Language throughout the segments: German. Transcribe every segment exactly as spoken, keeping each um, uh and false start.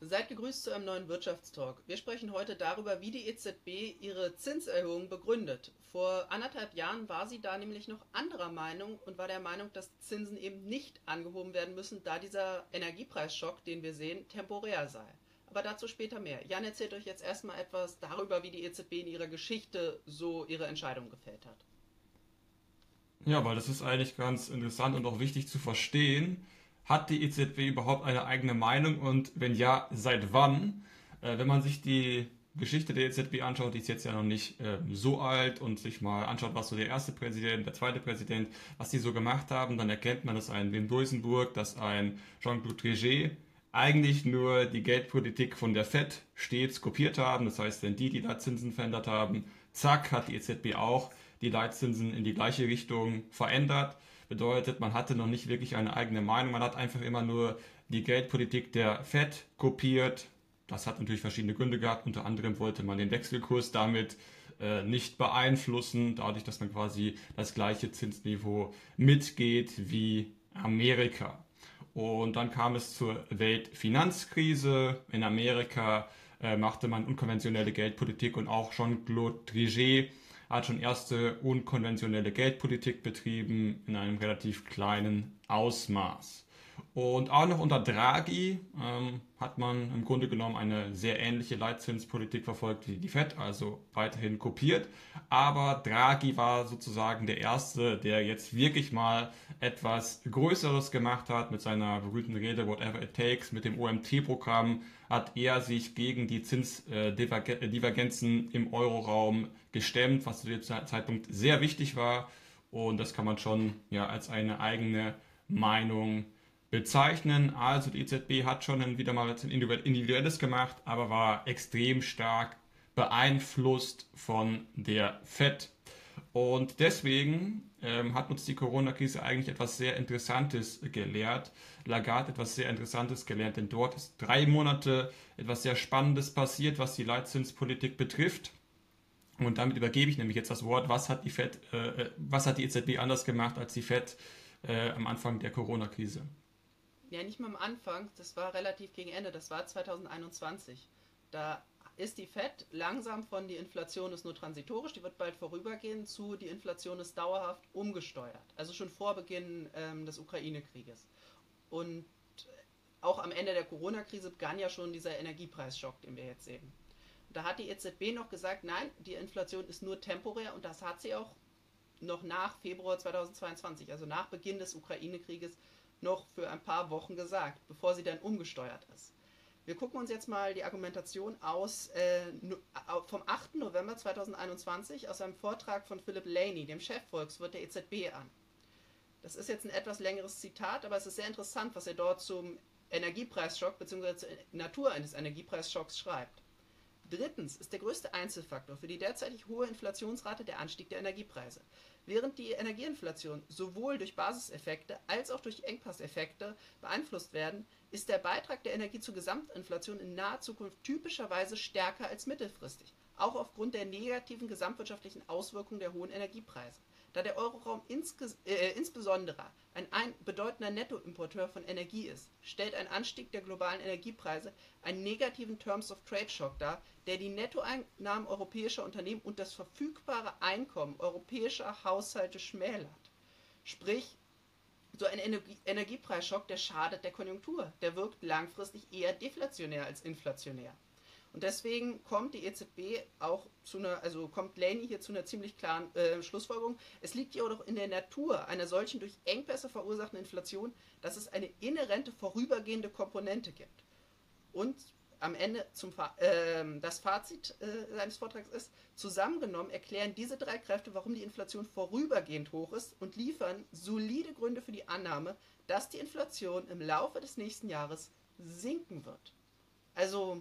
Seid gegrüßt zu einem neuen Wirtschaftstalk. Wir sprechen heute darüber, wie die E Z B ihre Zinserhöhung begründet. Vor anderthalb Jahren war sie da nämlich noch anderer Meinung und war der Meinung, dass Zinsen eben nicht angehoben werden müssen, da dieser Energiepreisschock, den wir sehen, temporär sei. Aber dazu später mehr. Jan erzählt euch jetzt erstmal etwas darüber, wie die E Z B in ihrer Geschichte so ihre Entscheidung gefällt hat. Ja, weil das ist eigentlich ganz interessant und auch wichtig zu verstehen. Hat die E Z B überhaupt eine eigene Meinung und wenn ja, seit wann? Äh, wenn man sich die Geschichte der E Z B anschaut, die ist jetzt ja noch nicht äh, so alt und sich mal anschaut, was so der erste Präsident, der zweite Präsident, was die so gemacht haben, dann erkennt man, dass ein Wim Duisenberg, dass ein Jean-Claude Trichet eigentlich nur die Geldpolitik von der Fed stets kopiert haben. Das heißt, wenn die die Leitzinsen verändert haben, zack, hat die E Z B auch die Leitzinsen in die gleiche Richtung verändert. Bedeutet, man hatte noch nicht wirklich eine eigene Meinung, man hat einfach immer nur die Geldpolitik der Fed kopiert. Das hat natürlich verschiedene Gründe gehabt. Unter anderem wollte man den Wechselkurs damit äh, nicht beeinflussen, dadurch, dass man quasi das gleiche Zinsniveau mitgeht wie Amerika. Und dann kam es zur Weltfinanzkrise. In Amerika äh, machte man unkonventionelle Geldpolitik und auch Jean-Claude Trichet hat schon erste unkonventionelle Geldpolitik betrieben in einem relativ kleinen Ausmaß. Und auch noch unter Draghi ähm, hat man im Grunde genommen eine sehr ähnliche Leitzinspolitik verfolgt wie die Fed, also weiterhin kopiert. Aber Draghi war sozusagen der Erste, der jetzt wirklich mal etwas Größeres gemacht hat mit seiner berühmten Rede Whatever It Takes, mit dem O M T-Programm hat er sich gegen die Zinsdivergenzen im Euroraum gestemmt, was zu dem Zeitpunkt sehr wichtig war. Und das kann man schon ja, als eine eigene Meinung bezeichnen. Also die E Z B hat schon wieder mal etwas Individuelles gemacht, aber war extrem stark beeinflusst von der Fed. Und deswegen ähm, hat uns die Corona-Krise eigentlich etwas sehr Interessantes gelehrt. Lagarde etwas sehr Interessantes gelernt, denn dort ist drei Monate etwas sehr Spannendes passiert, was die Leitzinspolitik betrifft. Und damit übergebe ich nämlich jetzt das Wort. Was hat die Fed, äh, was hat die E Z B anders gemacht als die Fed äh, am Anfang der Corona-Krise? Ja, nicht mal am Anfang, das war relativ gegen Ende, das war zweitausendeinundzwanzig. Da ist die Fed langsam von die Inflation ist nur transitorisch, die wird bald vorübergehen, zu die Inflation ist dauerhaft umgesteuert. Also schon vor Beginn ähm, des Ukraine-Krieges. Und auch am Ende der Corona-Krise begann ja schon dieser Energiepreisschock, den wir jetzt sehen. Da hat die E Z B noch gesagt, nein, die Inflation ist nur temporär und das hat sie auch noch nach Februar zweitausendzweiundzwanzig, also nach Beginn des Ukraine-Krieges, noch für ein paar Wochen gesagt, bevor sie dann umgesteuert ist. Wir gucken uns jetzt mal die Argumentation aus äh, vom achten November zweitausendeinundzwanzig aus einem Vortrag von Philip Laney, dem Chefvolkswirt der E Z B, an. Das ist jetzt ein etwas längeres Zitat, aber es ist sehr interessant, was er dort zum Energiepreisschock bzw. zur Natur eines Energiepreisschocks schreibt. Drittens ist der größte Einzelfaktor für die derzeitig hohe Inflationsrate der Anstieg der Energiepreise. Während die Energieinflation sowohl durch Basiseffekte als auch durch Engpasseffekte beeinflusst werden, ist der Beitrag der Energie zur Gesamtinflation in naher Zukunft typischerweise stärker als mittelfristig, auch aufgrund der negativen gesamtwirtschaftlichen Auswirkungen der hohen Energiepreise. Da der Euroraum insges äh, insbesondere ein, ein bedeutender Nettoimporteur von Energie ist, stellt ein Anstieg der globalen Energiepreise einen negativen Terms of Trade Shock dar, der die Nettoeinnahmen europäischer Unternehmen und das verfügbare Einkommen europäischer Haushalte schmälert. Sprich, so ein Energie Energiepreisschock, der schadet der Konjunktur, der wirkt langfristig eher deflationär als inflationär. Und deswegen kommt die E Z B auch zu einer, also kommt Laney hier zu einer ziemlich klaren äh, Schlussfolgerung. Es liegt jedoch in der Natur einer solchen durch Engpässe verursachten Inflation, dass es eine inhärente vorübergehende Komponente gibt. Und am Ende zum Fa äh, das Fazit äh, seines Vortrags ist, zusammengenommen erklären diese drei Kräfte, warum die Inflation vorübergehend hoch ist und liefern solide Gründe für die Annahme, dass die Inflation im Laufe des nächsten Jahres sinken wird. Also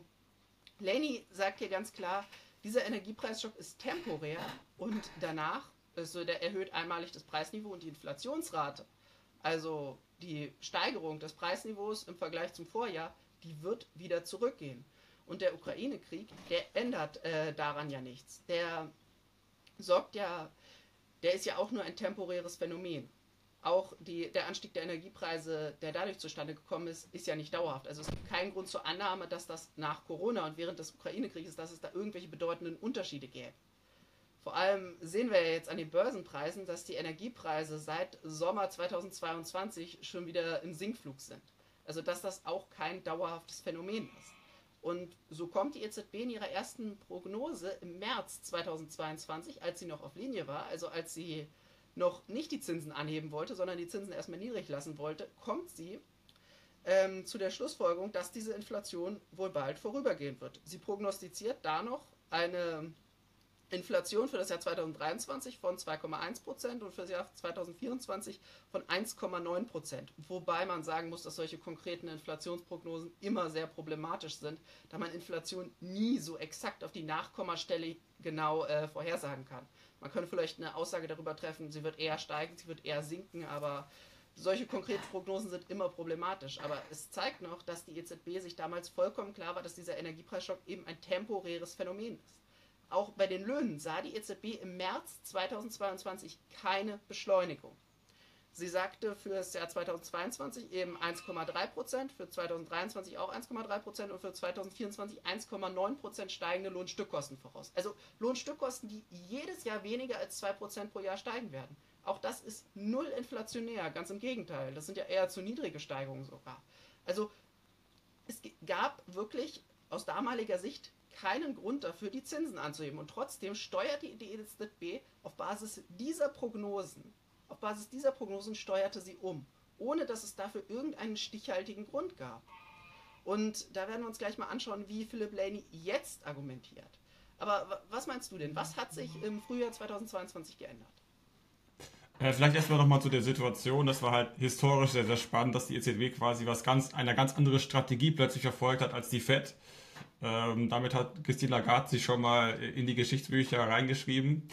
Laney sagt hier ganz klar, dieser Energiepreisschock ist temporär und danach, also der erhöht einmalig das Preisniveau und die Inflationsrate, also die Steigerung des Preisniveaus im Vergleich zum Vorjahr, die wird wieder zurückgehen. Und der Ukraine-Krieg, der ändert äh, daran ja nichts. Der sorgt ja, der ist ja auch nur ein temporäres Phänomen. auch die, der Anstieg der Energiepreise, der dadurch zustande gekommen ist, ist ja nicht dauerhaft. Also es gibt keinen Grund zur Annahme, dass das nach Corona und während des Ukraine-Krieges, dass es da irgendwelche bedeutenden Unterschiede gäbe. Vor allem sehen wir ja jetzt an den Börsenpreisen, dass die Energiepreise seit Sommer zweitausendzweiundzwanzig schon wieder im Sinkflug sind. Also dass das auch kein dauerhaftes Phänomen ist. Und so kommt die E Z B in ihrer ersten Prognose im März zweitausendzweiundzwanzig, als sie noch auf Linie war, also als sie noch nicht die Zinsen anheben wollte, sondern die Zinsen erstmal niedrig lassen wollte, kommt sie ähm, zu der Schlussfolgerung, dass diese Inflation wohl bald vorübergehen wird. Sie prognostiziert da noch eine Inflation für das Jahr zweitausenddreiundzwanzig von zwei Komma eins Prozent und für das Jahr zweitausendvierundzwanzig von eins Komma neun Prozent. Wobei man sagen muss, dass solche konkreten Inflationsprognosen immer sehr problematisch sind, da man Inflation nie so exakt auf die Nachkommastelle genau äh, vorhersagen kann. Man könnte vielleicht eine Aussage darüber treffen, sie wird eher steigen, sie wird eher sinken, aber solche konkreten Prognosen sind immer problematisch. Aber es zeigt noch, dass die E Z B sich damals vollkommen klar war, dass dieser Energiepreisschock eben ein temporäres Phänomen ist. Auch bei den Löhnen sah die E Z B im März zweitausendzweiundzwanzig keine Beschleunigung. Sie sagte für das Jahr zweitausendzweiundzwanzig eben eins Komma drei Prozent, für zweitausenddreiundzwanzig auch eins Komma drei Prozent und für zweitausendvierundzwanzig eins Komma neun Prozent steigende Lohnstückkosten voraus. Also Lohnstückkosten, die jedes Jahr weniger als zwei Prozent pro Jahr steigen werden. Auch das ist null inflationär, ganz im Gegenteil. Das sind ja eher zu niedrige Steigerungen sogar. Also es gab wirklich aus damaliger Sicht keinen Grund dafür, die Zinsen anzuheben. Und trotzdem steuerte die E Z B auf Basis dieser Prognosen, auf Basis dieser Prognosen steuerte sie um, ohne dass es dafür irgendeinen stichhaltigen Grund gab. Und da werden wir uns gleich mal anschauen, wie Philip Lane jetzt argumentiert. Aber was meinst du denn? Was hat sich im Frühjahr zweitausendzweiundzwanzig geändert? Äh, vielleicht erstmal nochmal zu der Situation. Das war halt historisch sehr, sehr spannend, dass die E Z B quasi was ganz, eine ganz andere Strategie plötzlich verfolgt hat als die Fed. Ähm, damit hat Christine Lagarde sich schon mal in die Geschichtsbücher reingeschrieben.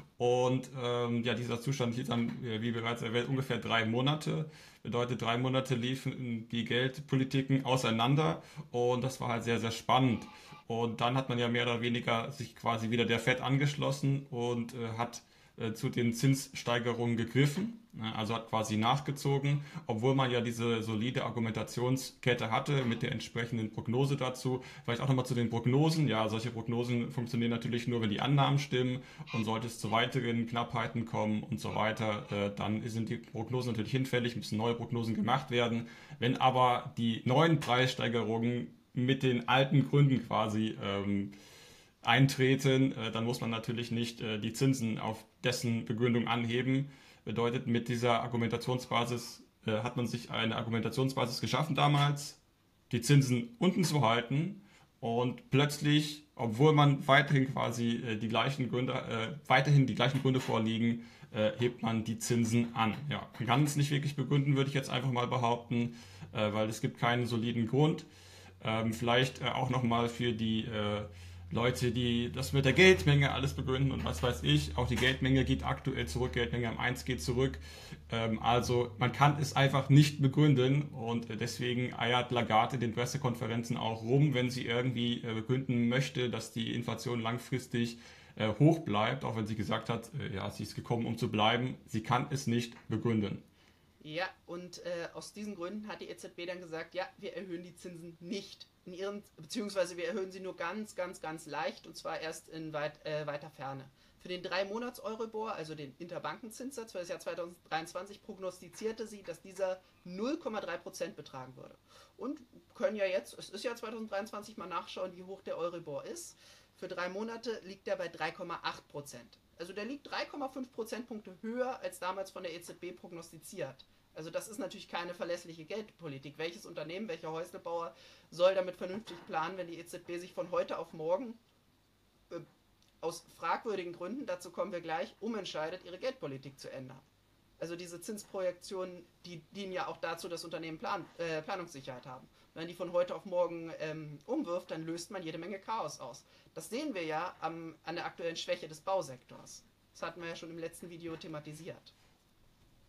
Und ähm, ja, dieser Zustand hielt dann, wie bereits erwähnt, ungefähr drei Monate. Bedeutet, drei Monate liefen die Geldpolitiken auseinander und das war halt sehr, sehr spannend. Und dann hat man ja mehr oder weniger sich quasi wieder der Fed angeschlossen und äh, hat äh, zu den Zinssteigerungen gegriffen, ne, also hat quasi nachgezogen, obwohl man ja diese solide Argumentationskette hatte mit der entsprechenden Prognose dazu. Vielleicht auch nochmal zu den Prognosen. Ja, solche Prognosen funktionieren natürlich nur, wenn die Annahmen stimmen und sollte es zu weiteren Knappheiten kommen und so weiter, äh, dann sind die Prognosen natürlich hinfällig, müssen neue Prognosen gemacht werden. Wenn aber die neuen Preissteigerungen mit den alten Gründen quasi ähm, eintreten, äh, dann muss man natürlich nicht äh, die Zinsen auf dessen Begründung anheben. Bedeutet, mit dieser Argumentationsbasis äh, hat man sich eine Argumentationsbasis geschaffen damals, die Zinsen unten zu halten und plötzlich, obwohl man weiterhin quasi äh, die gleichen Gründe, äh, weiterhin die gleichen Gründe vorliegen, äh, hebt man die Zinsen an. Ja, man kann es nicht wirklich begründen, würde ich jetzt einfach mal behaupten, äh, weil es gibt keinen soliden Grund. Ähm, vielleicht äh, auch nochmal für die äh, Leute, die das mit der Geldmenge alles begründen und was weiß ich. Auch die Geldmenge geht aktuell zurück, Geldmenge am eins geht zurück. Ähm, also man kann es einfach nicht begründen und deswegen eiert Lagarde in den Pressekonferenzen auch rum, wenn sie irgendwie äh, begründen möchte, dass die Inflation langfristig äh, hoch bleibt, auch wenn sie gesagt hat, äh, ja, sie ist gekommen, um zu bleiben. Sie kann es nicht begründen. Ja, und äh, aus diesen Gründen hat die E Z B dann gesagt, ja, wir erhöhen die Zinsen nicht in ihren, beziehungsweise wir erhöhen sie nur ganz, ganz, ganz leicht und zwar erst in weit, äh, weiter Ferne. Für den drei Monats Euribor, also den Interbankenzinssatz für das Jahr zweitausenddreiundzwanzig, prognostizierte sie, dass dieser null Komma drei Prozent betragen würde. Und können ja jetzt, es ist ja zweitausenddreiundzwanzig, mal nachschauen, wie hoch der Euribor ist. Für drei Monate liegt er bei drei Komma acht Prozent. Also der liegt drei Komma fünf Prozentpunkte höher als damals von der E Z B prognostiziert. Also das ist natürlich keine verlässliche Geldpolitik. Welches Unternehmen, welcher Häuslebauer soll damit vernünftig planen, wenn die E Z B sich von heute auf morgen äh, aus fragwürdigen Gründen, dazu kommen wir gleich, umentscheidet, ihre Geldpolitik zu ändern. Also diese Zinsprojektionen, die dienen ja auch dazu, dass Unternehmen Plan, äh, Planungssicherheit haben. Wenn die von heute auf morgen ähm, umwirft, dann löst man jede Menge Chaos aus. Das sehen wir ja am, an der aktuellen Schwäche des Bausektors. Das hatten wir ja schon im letzten Video thematisiert.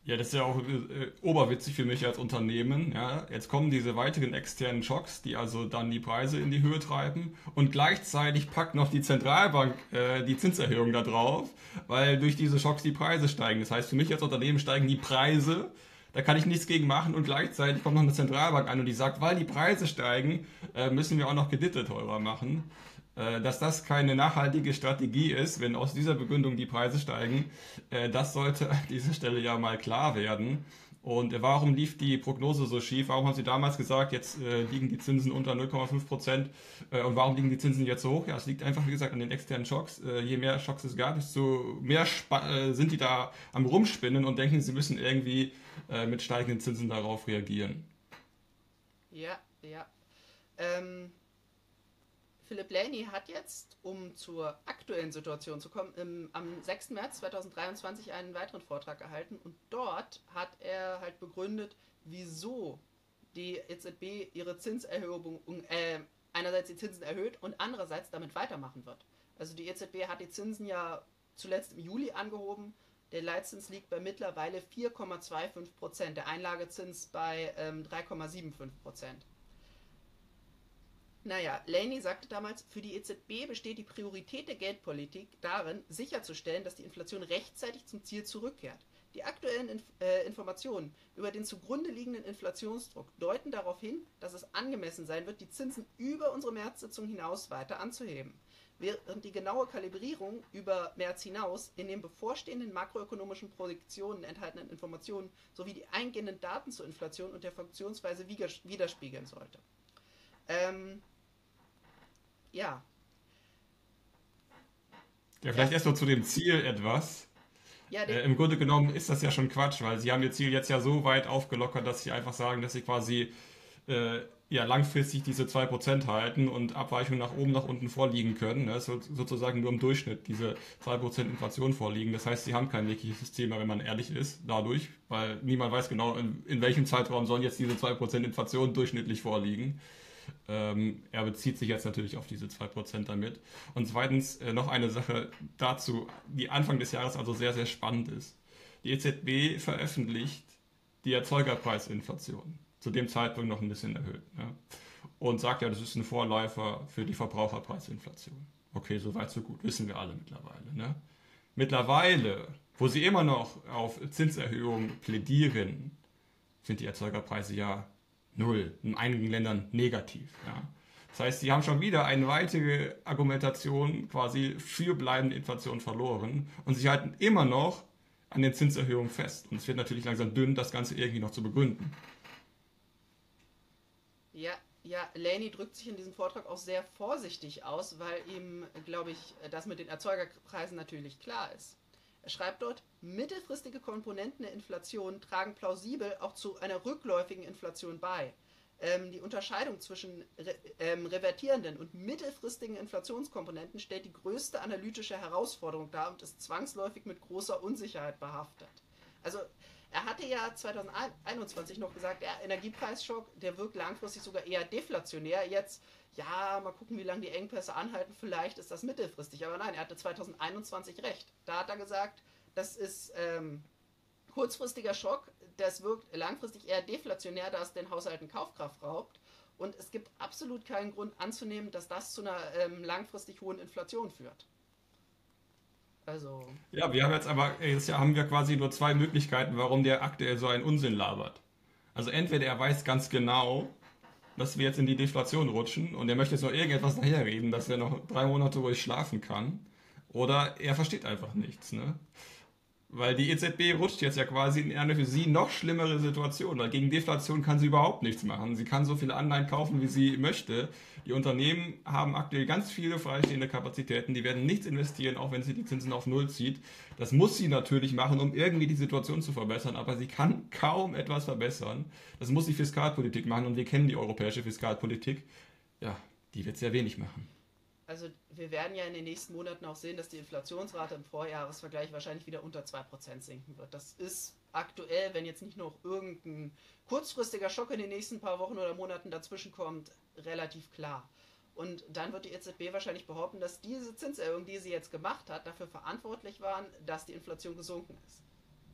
Ja, das ist ja auch äh, oberwitzig für mich als Unternehmen. Ja. Jetzt kommen diese weiteren externen Schocks, die also dann die Preise in die Höhe treiben und gleichzeitig packt noch die Zentralbank äh, die Zinserhöhung da drauf, weil durch diese Schocks die Preise steigen. Das heißt, für mich als Unternehmen steigen die Preise, da kann ich nichts gegen machen und gleichzeitig kommt noch eine Zentralbank an und die sagt, weil die Preise steigen, äh, müssen wir auch noch Kredite teurer machen. Äh, dass das keine nachhaltige Strategie ist, wenn aus dieser Begründung die Preise steigen, äh, das sollte an dieser Stelle ja mal klar werden. Und äh, warum lief die Prognose so schief? Warum haben Sie damals gesagt, jetzt äh, liegen die Zinsen unter null Komma fünf Prozent? Äh, und warum liegen die Zinsen jetzt so hoch? Ja, es liegt einfach, wie gesagt, an den externen Schocks. Äh, je mehr Schocks es gab, desto mehr Spa äh, sind die da am Rumspinnen und denken, sie müssen irgendwie äh, mit steigenden Zinsen darauf reagieren. Ja, ja. Ähm, Philip Laney hat jetzt, um zur aktuellen Situation zu kommen, im, am sechsten März zweitausenddreiundzwanzig einen weiteren Vortrag gehalten und dort hat er halt begründet, wieso die E Z B ihre Zinserhöhung, äh, einerseits die Zinsen erhöht und andererseits damit weitermachen wird. Also die E Z B hat die Zinsen ja zuletzt im Juli angehoben. Der Leitzins liegt bei mittlerweile vier Komma fünfundzwanzig Prozent, der Einlagezins bei ähm, drei Komma fünfundsiebzig Prozent. Naja, Laney sagte damals, für die E Z B besteht die Priorität der Geldpolitik darin, sicherzustellen, dass die Inflation rechtzeitig zum Ziel zurückkehrt. Die aktuellen Inf äh, Informationen über den zugrunde liegenden Inflationsdruck deuten darauf hin, dass es angemessen sein wird, die Zinsen über unsere Märzsitzung hinaus weiter anzuheben. Während die genaue Kalibrierung über März hinaus in den bevorstehenden makroökonomischen Projektionen enthaltenen Informationen sowie die eingehenden Daten zur Inflation und der Funktionsweise widerspiegeln sollte. Ähm, ja. Ja, vielleicht erst noch zu dem Ziel etwas. Ja, Äh, den, Im Grunde genommen ist das ja schon Quatsch, weil sie haben ihr Ziel jetzt ja so weit aufgelockert, dass sie einfach sagen, dass sie quasi äh, ja, langfristig diese zwei Prozent halten und Abweichungen nach oben, nach unten vorliegen können. Ne? Es wird sozusagen nur im Durchschnitt diese zwei Prozent Inflation vorliegen. Das heißt, sie haben kein wirkliches Thema, wenn man ehrlich ist, dadurch, weil niemand weiß genau, in, in welchem Zeitraum sollen jetzt diese zwei Prozent Inflation durchschnittlich vorliegen. Ähm, er bezieht sich jetzt natürlich auf diese zwei Prozent damit. Und zweitens äh, noch eine Sache dazu, die Anfang des Jahres also sehr, sehr spannend ist. Die E Z B veröffentlicht die Erzeugerpreisinflation, zu dem Zeitpunkt noch ein bisschen erhöht. Ne? Und sagt ja, das ist ein Vorläufer für die Verbraucherpreisinflation. Okay, soweit so gut, wissen wir alle mittlerweile. Ne? Mittlerweile, wo sie immer noch auf Zinserhöhungen plädieren, sind die Erzeugerpreise ja null, in einigen Ländern negativ. Ja. Das heißt, sie haben schon wieder eine weitere Argumentation quasi für bleibende Inflation verloren und sie halten immer noch an den Zinserhöhungen fest. Und es wird natürlich langsam dünn, das Ganze irgendwie noch zu begründen. ja, ja, Laney drückt sich in diesem Vortrag auch sehr vorsichtig aus, weil ihm, glaube ich, das mit den Erzeugerpreisen natürlich klar ist. Er schreibt dort, mittelfristige Komponenten der Inflation tragen plausibel auch zu einer rückläufigen Inflation bei. Ähm, die Unterscheidung zwischen re ähm, revertierenden und mittelfristigen Inflationskomponenten stellt die größte analytische Herausforderung dar und ist zwangsläufig mit großer Unsicherheit behaftet. Also er hatte ja zweitausendeinundzwanzig noch gesagt, der Energiepreisschock, der wirkt langfristig sogar eher deflationär. Jetzt, ja, mal gucken, wie lange die Engpässe anhalten, vielleicht ist das mittelfristig. Aber nein, er hatte zweitausendeinundzwanzig recht. Da hat er gesagt, das ist ähm, kurzfristiger Schock, das wirkt langfristig eher deflationär, da es den Haushalten Kaufkraft raubt. Und es gibt absolut keinen Grund anzunehmen, dass das zu einer ähm, langfristig hohen Inflation führt. Also, Ja, wir haben jetzt aber, jetzt haben wir quasi nur zwei Möglichkeiten, warum der aktuell so einen Unsinn labert. Also entweder er weiß ganz genau, dass wir jetzt in die Deflation rutschen und er möchte jetzt noch irgendetwas daherreden, dass er noch drei Monate ruhig schlafen kann, oder er versteht einfach nichts, ne? Weil die E Z B rutscht jetzt ja quasi in eine für sie noch schlimmere Situation, weil gegen Deflation kann sie überhaupt nichts machen. Sie kann so viele Anleihen kaufen, wie sie möchte. Die Unternehmen haben aktuell ganz viele freistehende Kapazitäten, die werden nichts investieren, auch wenn sie die Zinsen auf Null zieht. Das muss sie natürlich machen, um irgendwie die Situation zu verbessern, aber sie kann kaum etwas verbessern. Das muss die Fiskalpolitik machen und wir kennen die europäische Fiskalpolitik. Ja, die wird sehr wenig machen. also wir werden ja in den nächsten Monaten auch sehen, dass die Inflationsrate im Vorjahresvergleich wahrscheinlich wieder unter zwei Prozent sinken wird. Das ist aktuell, wenn jetzt nicht noch irgendein kurzfristiger Schock in den nächsten paar Wochen oder Monaten dazwischen kommt, relativ klar. Und dann wird die E Z B wahrscheinlich behaupten, dass diese Zinserhöhungen, die sie jetzt gemacht hat, dafür verantwortlich waren, dass die Inflation gesunken ist.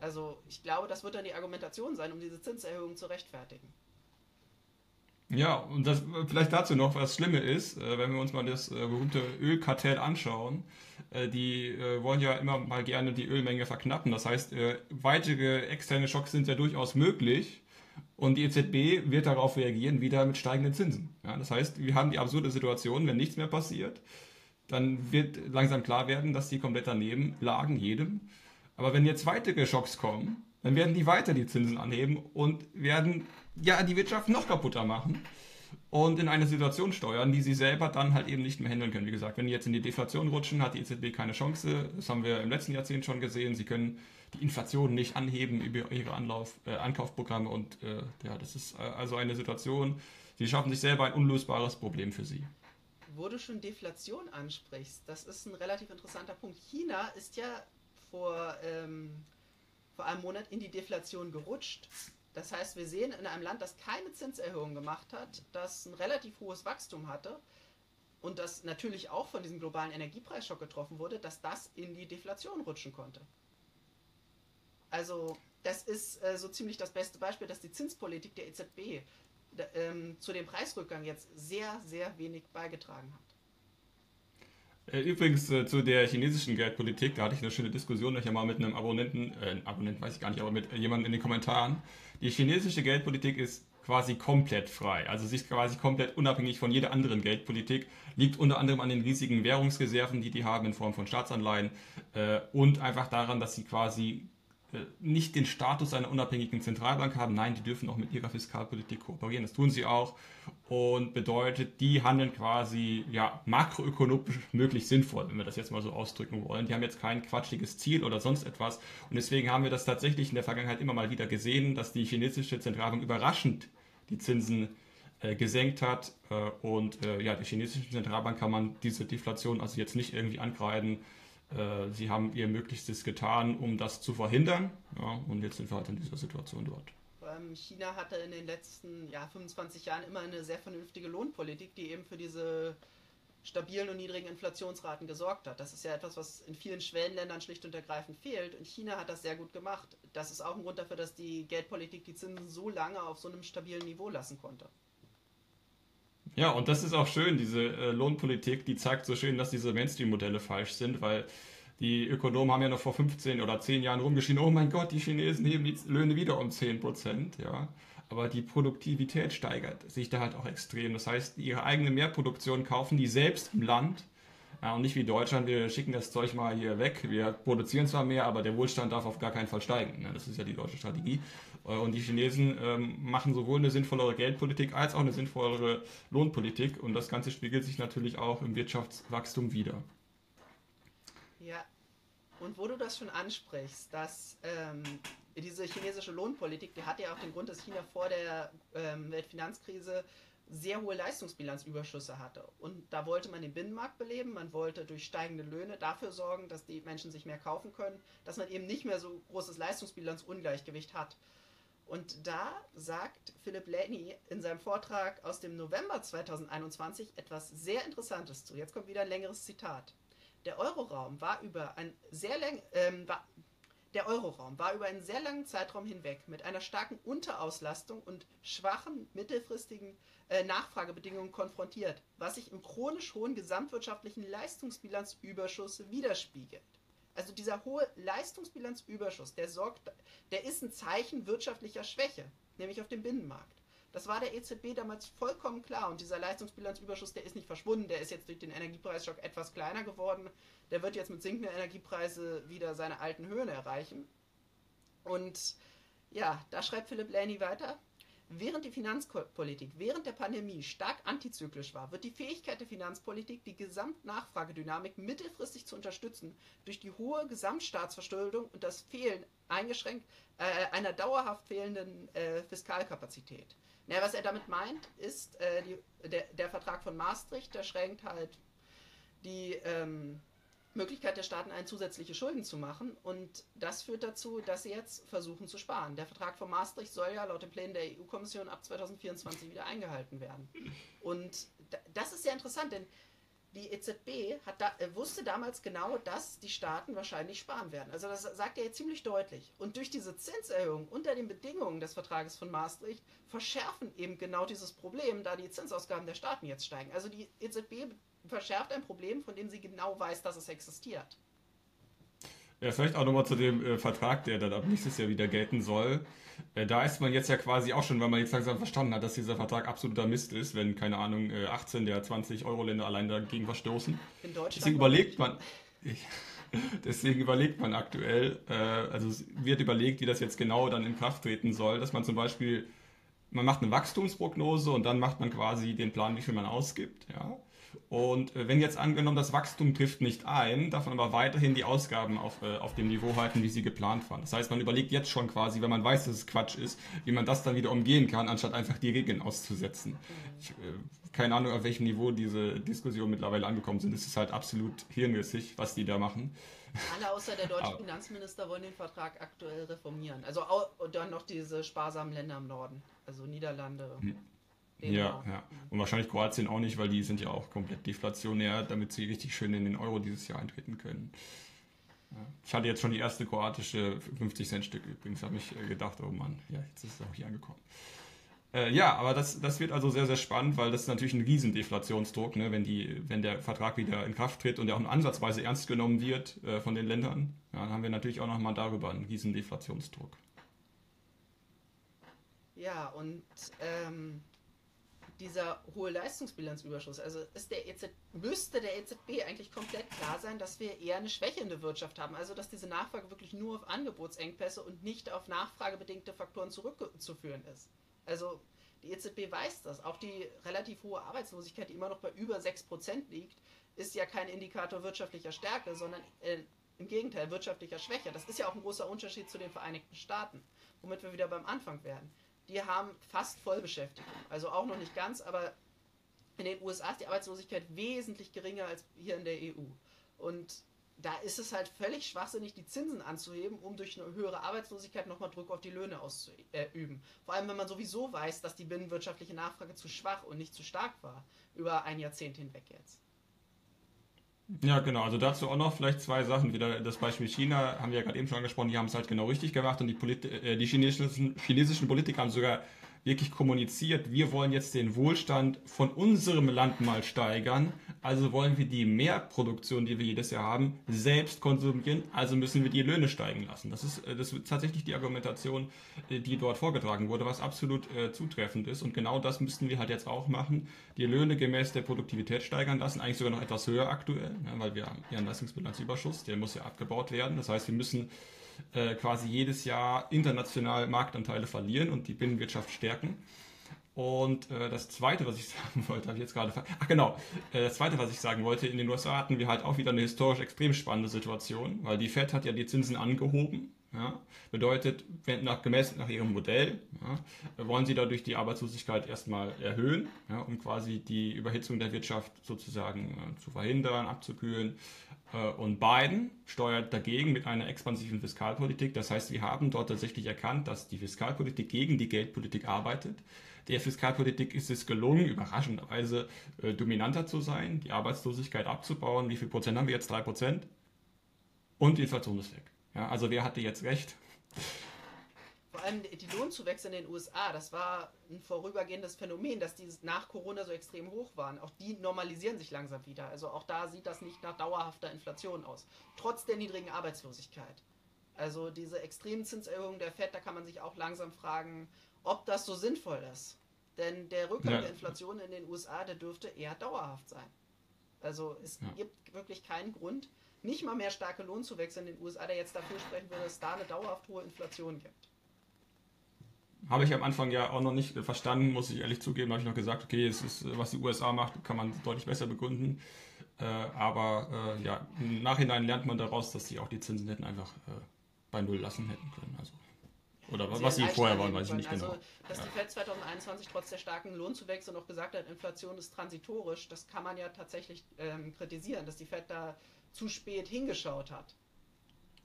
Also ich glaube, das wird dann die Argumentation sein, um diese Zinserhöhung zu rechtfertigen. Ja, und das vielleicht dazu noch, was Schlimme ist, äh, wenn wir uns mal das äh, berühmte Ölkartell anschauen, äh, die äh, wollen ja immer mal gerne die Ölmenge verknappen. Das heißt, äh, weitere externe Schocks sind ja durchaus möglich und die E Z B wird darauf reagieren, wieder mit steigenden Zinsen. Ja, das heißt, wir haben die absurde Situation, wenn nichts mehr passiert, dann wird langsam klar werden, dass die komplett daneben lagen, jedem. Aber wenn jetzt weitere Schocks kommen, dann werden die weiter die Zinsen anheben und werden ja die Wirtschaft noch kaputter machen und in eine Situation steuern, die sie selber dann halt eben nicht mehr handeln können. Wie gesagt, wenn die jetzt in die Deflation rutschen, hat die E Z B keine Chance. Das haben wir im letzten Jahrzehnt schon gesehen. Sie können die Inflation nicht anheben über ihre Anlauf, äh, Ankaufprogramme und äh, ja, das ist äh, also eine Situation, sie schaffen sich selber ein unlösbares Problem für sie. Wo du schon Deflation ansprichst, das ist ein relativ interessanter Punkt. China ist ja vor, ähm, vor einem Monat in die Deflation gerutscht. Das heißt, wir sehen in einem Land, das keine Zinserhöhung gemacht hat, das ein relativ hohes Wachstum hatte und das natürlich auch von diesem globalen Energiepreisschock getroffen wurde, dass das in die Deflation rutschen konnte. Also das ist äh, so ziemlich das beste Beispiel, dass die Zinspolitik der E Z B da, ähm, zu dem Preisrückgang jetzt sehr, sehr wenig beigetragen hat. Äh, Übrigens äh, zu der chinesischen Geldpolitik, da hatte ich eine schöne Diskussion, ich ja mal mit einem Abonnenten, äh, Abonnenten weiß ich gar nicht, aber mit äh, jemandem in den Kommentaren. Die chinesische Geldpolitik ist quasi komplett frei, also sie ist quasi komplett unabhängig von jeder anderen Geldpolitik, liegt unter anderem an den riesigen Währungsreserven, die die haben in Form von Staatsanleihen äh, und einfach daran, dass sie quasi äh, nicht den Status einer unabhängigen Zentralbank haben. Nein, die dürfen auch mit ihrer Fiskalpolitik kooperieren. Das tun sie auch. Und bedeutet, die handeln quasi ja, makroökonomisch möglichst sinnvoll, wenn wir das jetzt mal so ausdrücken wollen. Die haben jetzt kein quatschiges Ziel oder sonst etwas. Und deswegen haben wir das tatsächlich in der Vergangenheit immer mal wieder gesehen, dass die chinesische Zentralbank überraschend die Zinsen äh, gesenkt hat. Äh, und äh, ja, der chinesischen Zentralbank kann man diese Deflation also jetzt nicht irgendwie ankreiden. Sie haben ihr Möglichstes getan, um das zu verhindern. Ja, und jetzt sind wir halt in dieser Situation dort. China hatte in den letzten ja, fünfundzwanzig Jahren immer eine sehr vernünftige Lohnpolitik, die eben für diese stabilen und niedrigen Inflationsraten gesorgt hat. Das ist ja etwas, was in vielen Schwellenländern schlicht und ergreifend fehlt. Und China hat das sehr gut gemacht. Das ist auch ein Grund dafür, dass die Geldpolitik die Zinsen so lange auf so einem stabilen Niveau lassen konnte. Ja, und das ist auch schön, diese äh, Lohnpolitik, die zeigt so schön, dass diese Mainstream-Modelle falsch sind, weil die Ökonomen haben ja noch vor fünfzehn oder zehn Jahren rumgeschrien, oh mein Gott, die Chinesen heben die Löhne wieder um zehn Prozent, ja. Aber die Produktivität steigert sich da halt auch extrem. Das heißt, ihre eigene Mehrproduktion kaufen die selbst im Land. Ja, und nicht wie Deutschland, wir schicken das Zeug mal hier weg. Wir produzieren zwar mehr, aber der Wohlstand darf auf gar keinen Fall steigen. Ne? Das ist ja die deutsche Strategie. Äh, Und die Chinesen ähm, machen sowohl eine sinnvollere Geldpolitik als auch eine sinnvollere Lohnpolitik. Und das Ganze spiegelt sich natürlich auch im Wirtschaftswachstum wider. Ja, und wo du das schon ansprichst, dass ähm, diese chinesische Lohnpolitik, die hat ja auch den Grund, dass China vor der ähm, Weltfinanzkrise sehr hohe Leistungsbilanzüberschüsse hatte. Und da wollte man den Binnenmarkt beleben, man wollte durch steigende Löhne dafür sorgen, dass die Menschen sich mehr kaufen können, dass man eben nicht mehr so großes Leistungsbilanzungleichgewicht hat. Und da sagt Philip Laney in seinem Vortrag aus dem November zweitausendeinundzwanzig etwas sehr Interessantes zu. Jetzt kommt wieder ein längeres Zitat. Der Euroraum war über ein sehr lang, ähm, war, der Euroraum war über einen sehr langen Zeitraum hinweg mit einer starken Unterauslastung und schwachen mittelfristigen äh, Nachfragebedingungen konfrontiert, was sich im chronisch hohen gesamtwirtschaftlichen Leistungsbilanzüberschuss widerspiegelt. Also dieser hohe Leistungsbilanzüberschuss, der sorgt, der ist ein Zeichen wirtschaftlicher Schwäche, nämlich auf dem Binnenmarkt. Das war der E Z B damals vollkommen klar und dieser Leistungsbilanzüberschuss, der ist nicht verschwunden, der ist jetzt durch den Energiepreisschock etwas kleiner geworden. Der wird jetzt mit sinkenden Energiepreisen wieder seine alten Höhen erreichen. Und ja, da schreibt Philip Laney weiter. Während die Finanzpolitik während der Pandemie stark antizyklisch war, wird die Fähigkeit der Finanzpolitik, die Gesamtnachfragedynamik mittelfristig zu unterstützen, durch die hohe Gesamtstaatsverschuldung und das Fehlen eingeschränkt äh, einer dauerhaft fehlenden äh, Fiskalkapazität. Na, was er damit meint, ist, äh, die, der, der Vertrag von Maastricht, der schränkt halt die ähm, Möglichkeit der Staaten ein, zusätzliche Schulden zu machen und das führt dazu, dass sie jetzt versuchen zu sparen. Der Vertrag von Maastricht soll ja laut den Plänen der E U-Kommission ab zweitausendvierundzwanzig wieder eingehalten werden. Und das ist sehr interessant, denn die E Z B hat da, äh, wusste damals genau, dass die Staaten wahrscheinlich sparen werden. Also das sagt er jetzt ziemlich deutlich. Und durch diese Zinserhöhung unter den Bedingungen des Vertrages von Maastricht verschärfen eben genau dieses Problem, da die Zinsausgaben der Staaten jetzt steigen. Also die E Z B verschärft ein Problem, von dem sie genau weiß, dass es existiert. Ja, vielleicht auch nochmal zu dem äh, Vertrag, der dann ab nächstes Jahr wieder gelten soll. Äh, da ist man jetzt ja quasi auch schon, weil man jetzt langsam verstanden hat, dass dieser Vertrag absoluter Mist ist, wenn, keine Ahnung, äh, achtzehn der zwanzig Euro-Länder allein dagegen verstoßen. In Deutschland Deswegen noch überlegt nicht. man, deswegen überlegt man aktuell, äh, also es wird überlegt, wie das jetzt genau dann in Kraft treten soll, dass man zum Beispiel, man macht eine Wachstumsprognose und dann macht man quasi den Plan, wie viel man ausgibt, ja. Und äh, wenn jetzt angenommen, das Wachstum trifft nicht ein, darf man aber weiterhin die Ausgaben auf, äh, auf dem Niveau halten, wie sie geplant waren. Das heißt, man überlegt jetzt schon quasi, wenn man weiß, dass es Quatsch ist, wie man das dann wieder umgehen kann, anstatt einfach die Regeln auszusetzen. Ich, äh, keine Ahnung, auf welchem Niveau diese Diskussionen mittlerweile angekommen sind. Es ist halt absolut hirnrissig, was die da machen. Alle außer der deutsche Aber, Finanzminister wollen den Vertrag aktuell reformieren. Also au- und dann noch diese sparsamen Länder im Norden. Also Niederlande, ja, Dänemark. ja. Und wahrscheinlich Kroatien auch nicht, weil die sind ja auch komplett deflationär, damit sie richtig schön in den Euro dieses Jahr eintreten können. Ja. Ich hatte jetzt schon die erste kroatische fünfzig Cent Stück übrigens, habe ich äh, gedacht, oh Mann, ja, jetzt ist es auch hier angekommen. Äh, ja, aber das, das wird also sehr, sehr spannend, weil das ist natürlich ein riesen Deflationsdruck, ne, wenn die, wenn der Vertrag wieder in Kraft tritt und der auch nur ansatzweise ernst genommen wird äh, von den Ländern, ja, dann haben wir natürlich auch nochmal darüber einen riesen Deflationsdruck. Ja, und ähm, dieser hohe Leistungsbilanzüberschuss, also ist der E Z, müsste der E Z B eigentlich komplett klar sein, dass wir eher eine schwächelnde Wirtschaft haben, also dass diese Nachfrage wirklich nur auf Angebotsengpässe und nicht auf nachfragebedingte Faktoren zurückzuführen ist. Also die E Z B weiß das. Auch die relativ hohe Arbeitslosigkeit, die immer noch bei über sechs Prozent liegt, ist ja kein Indikator wirtschaftlicher Stärke, sondern äh, im Gegenteil wirtschaftlicher Schwäche. Das ist ja auch ein großer Unterschied zu den Vereinigten Staaten, womit wir wieder beim Anfang werden. Die haben fast Vollbeschäftigung, also auch noch nicht ganz, aber in den U S A ist die Arbeitslosigkeit wesentlich geringer als hier in der E U. Und da ist es halt völlig schwachsinnig, die Zinsen anzuheben, um durch eine höhere Arbeitslosigkeit nochmal Druck auf die Löhne auszuüben. Vor allem, wenn man sowieso weiß, dass die binnenwirtschaftliche Nachfrage zu schwach und nicht zu stark war, über ein Jahrzehnt hinweg jetzt. Ja, genau. Also dazu auch noch vielleicht zwei Sachen. Wieder das Beispiel China, haben wir ja gerade eben schon angesprochen, die haben es halt genau richtig gemacht und die, Polit äh, die chinesischen, chinesischen Politiker haben sogar wirklich kommuniziert, wir wollen jetzt den Wohlstand von unserem Land mal steigern, also wollen wir die Mehrproduktion, die wir jedes Jahr haben, selbst konsumieren, also müssen wir die Löhne steigen lassen. Das ist, äh, das ist tatsächlich die Argumentation, äh, die dort vorgetragen wurde, was absolut äh, zutreffend ist und genau das müssten wir halt jetzt auch machen, die Löhne gemäß der Produktivität steigern lassen, eigentlich sogar noch etwas höher aktuell, ne, weil wir haben ja einen Leistungsbilanzüberschuss, der muss ja abgebaut werden, das heißt, wir müssen äh, quasi jedes Jahr international Marktanteile verlieren und die Binnenwirtschaft stärken. Und äh, das Zweite, was ich sagen wollte, habe ich jetzt gerade ver Ach genau, äh, das Zweite, was ich sagen wollte, in den U S A hatten wir halt auch wieder eine historisch extrem spannende Situation, weil die Fed hat ja die Zinsen angehoben. Ja? Bedeutet, wenn nach, gemessen nach ihrem Modell, ja, wollen sie dadurch die Arbeitslosigkeit erstmal erhöhen, ja, um quasi die Überhitzung der Wirtschaft sozusagen äh, zu verhindern, abzukühlen. Und Biden steuert dagegen mit einer expansiven Fiskalpolitik. Das heißt, wir haben dort tatsächlich erkannt, dass die Fiskalpolitik gegen die Geldpolitik arbeitet. Der Fiskalpolitik ist es gelungen, überraschenderweise äh, dominanter zu sein, die Arbeitslosigkeit abzubauen. Wie viel Prozent haben wir jetzt? Drei Prozent. Und die Inflation ist weg. Ja, also wer hatte jetzt recht? Vor allem die Lohnzuwächse in den U S A, das war ein vorübergehendes Phänomen, dass die nach Corona so extrem hoch waren. Auch die normalisieren sich langsam wieder. Also auch da sieht das nicht nach dauerhafter Inflation aus. Trotz der niedrigen Arbeitslosigkeit. Also diese extremen Zinserhöhungen der Fed, da kann man sich auch langsam fragen, ob das so sinnvoll ist. Denn der Rückgang Ja. der Inflation in den U S A, der dürfte eher dauerhaft sein. Also es Ja. gibt wirklich keinen Grund, nicht mal mehr starke Lohnzuwächse in den U S A, der jetzt dafür sprechen würde, dass es da eine dauerhaft hohe Inflation gibt. Habe ich am Anfang ja auch noch nicht verstanden, muss ich ehrlich zugeben. Habe ich noch gesagt, okay, es ist, was die U S A macht, kann man deutlich besser begründen. Äh, aber äh, ja, im Nachhinein lernt man daraus, dass sie auch die Zinsen hätten einfach äh, bei Null lassen hätten können. Also, oder Sie was sie hätten vorher Einschlag waren, nehmen weiß ich nicht können. genau. Also, dass Ja. die Fed zwanzig einundzwanzig trotz der starken Lohnzuwächse noch gesagt hat, Inflation ist transitorisch, das kann man ja tatsächlich ähm, kritisieren, dass die Fed da zu spät hingeschaut hat.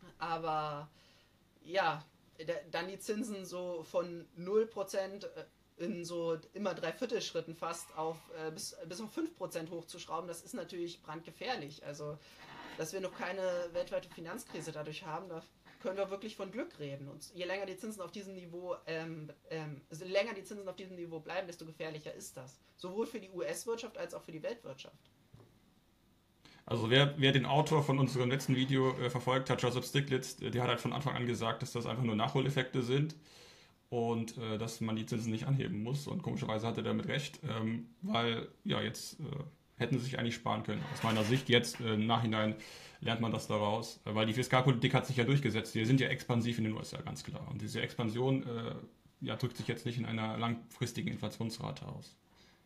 Aber ja, da- dann die Zinsen so von null Prozent äh, in so immer Dreiviertelschritten fast auf äh, bis, bis auf fünf Prozent hochzuschrauben, das ist natürlich brandgefährlich. Also, dass wir noch keine weltweite Finanzkrise dadurch haben, da können wir wirklich von Glück reden. Und je länger die Zinsen auf diesem Niveau, ähm, ähm, also je länger die Zinsen auf diesem Niveau bleiben, desto gefährlicher ist das. Sowohl für die U S-Wirtschaft als auch für die Weltwirtschaft. Also wer, wer den Autor von unserem letzten Video äh, verfolgt hat, Joseph Stiglitz, der hat halt von Anfang an gesagt, dass das einfach nur Nachholeffekte sind und äh, dass man die Zinsen nicht anheben muss. Und komischerweise hat er damit recht, ähm, weil ja jetzt äh, hätten sie sich eigentlich sparen können. Aus meiner Sicht jetzt äh, im Nachhinein lernt man das daraus, äh, weil die Fiskalpolitik hat sich ja durchgesetzt. Wir sind ja expansiv in den U S A, ganz klar. Und diese Expansion äh, ja, drückt sich jetzt nicht in einer langfristigen Inflationsrate aus.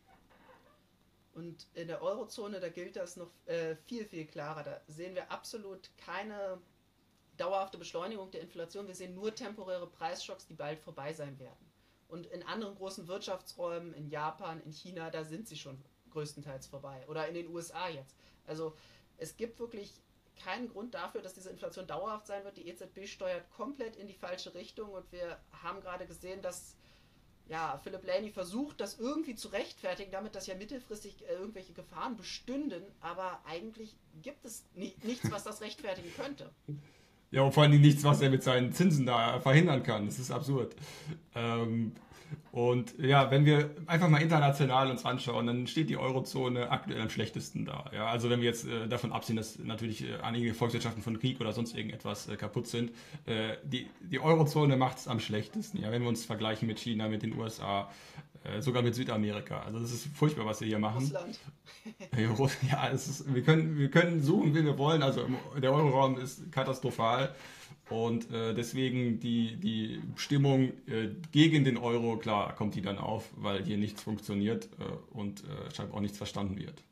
Und in der Eurozone, da gilt das noch äh, viel, viel klarer. Da sehen wir absolut keine dauerhafte Beschleunigung der Inflation. Wir sehen nur temporäre Preisschocks, die bald vorbei sein werden. Und in anderen großen Wirtschaftsräumen, in Japan, in China, da sind sie schon größtenteils vorbei. Oder in den U S A jetzt. Also es gibt wirklich keinen Grund dafür, dass diese Inflation dauerhaft sein wird. Die E Z B steuert komplett in die falsche Richtung und wir haben gerade gesehen, dass ja, Philip Laney versucht, das irgendwie zu rechtfertigen, damit, dass ja mittelfristig äh, irgendwelche Gefahren bestünden, aber eigentlich gibt es ni nichts, was das rechtfertigen könnte. Ja, und vor allem nichts, was er mit seinen Zinsen da verhindern kann. Das ist absurd. Ähm, und ja, wenn wir einfach mal international uns anschauen, dann steht die Eurozone aktuell am schlechtesten da. Ja, also wenn wir jetzt äh, davon absehen, dass natürlich äh, einige Volkswirtschaften von Krieg oder sonst irgendetwas äh, kaputt sind, äh, die, die Eurozone macht es am schlechtesten. Ja, wenn wir uns vergleichen mit China, mit den U S A, äh, sogar mit Südamerika. Also das ist furchtbar, was wir hier machen. Russland. Ja, es ist, wir, können, wir können suchen, wie wir wollen. Also der Euroraum ist katastrophal. Und äh, deswegen die, die Stimmung äh, gegen den Euro, klar, kommt die dann auf, weil hier nichts funktioniert äh, und äh, scheinbar auch nichts verstanden wird.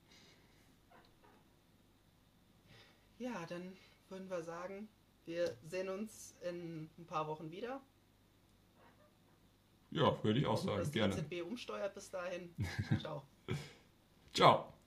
Ja, dann würden wir sagen, wir sehen uns in ein paar Wochen wieder. Ja, würde ich auch sagen, dass gerne. Die E Z B umsteuert bis dahin. Ciao. Ciao.